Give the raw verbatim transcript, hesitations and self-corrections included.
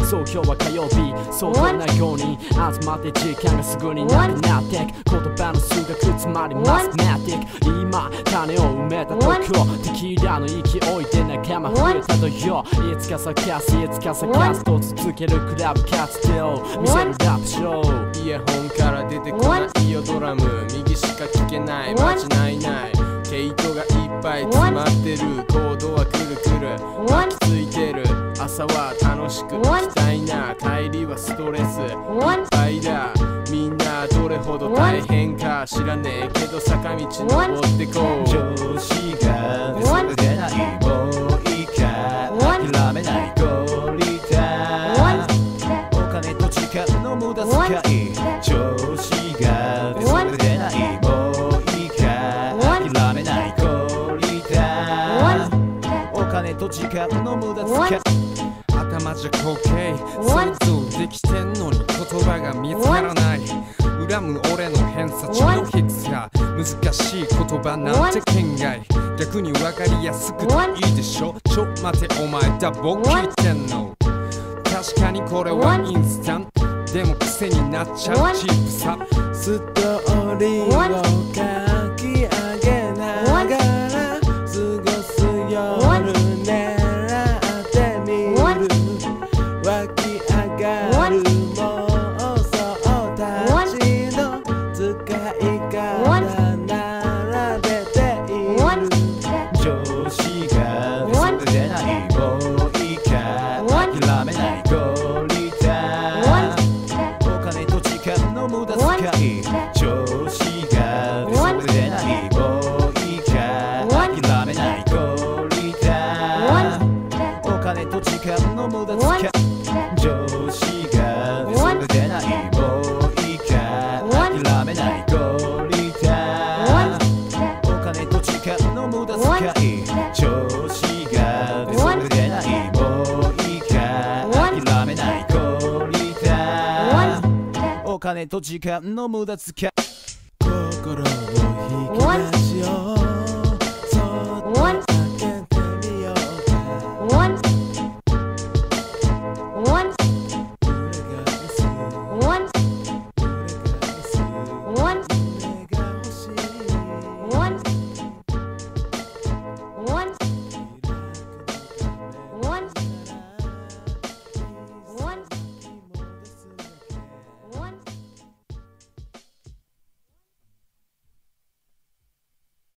そう今日は火曜日そうこんなように集まって時間がすぐになくなってく言葉の数学つまりマスマティック今種を埋めたとこテキーラの勢いで仲間増えたとよいつか咲かすいつか咲かすと続けるクラブ活動見せるラップショーイヤホンから出てこないよドラム右しか聞けない間違いない毛糸がいっぱい詰まってるコードはくるくる巻きついてる朝は楽しく行きたいな帰りはストレスいっぱいだみんなどれほど大変か知らねえけど坂道登ってこう調子がそれでないもういいか諦めないゴリラお金と時間の無駄遣い調子がそれでないもういいか諦めないゴリラお金と時間の無駄遣い頭じゃ光景想像できてんのに言葉が見つからない恨む俺の偏差値の低さ難しい言葉なんて県外逆に分かりやすくていいでしょちょ待てお前ダボ聞いてんの確かにこれはインスタントでも癖になっちゃうチープさストーリーを書き上げながら過ごす夜狙ってみる湧き上がる妄想たちの使い方並べている調子がそれでないもういいか諦めないゴリラお金と時間の無駄遣い調子がそれでないもういいか諦めないゴリラお金と時間の無駄遣い調子がそれでないもういいか諦めないゴリラお金と時間の無駄遣い調子がそれでないもういいか諦めないゴリラお金と時間の無駄遣い